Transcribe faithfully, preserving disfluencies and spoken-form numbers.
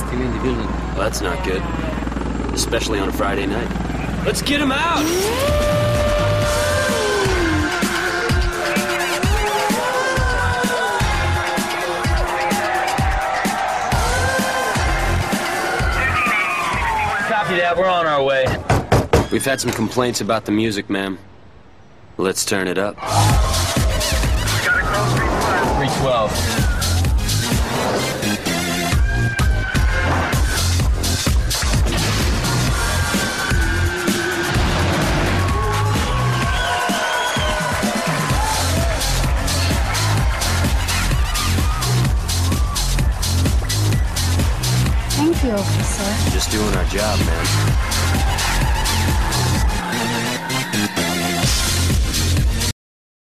still in the building. Well, that's not good. Especially on a Friday night. Let's get him out! Copy that, we're on our way. We've had some complaints about the music, ma'am. Let's turn it up. three twelve. Thank you, officer. Just doing our job, man.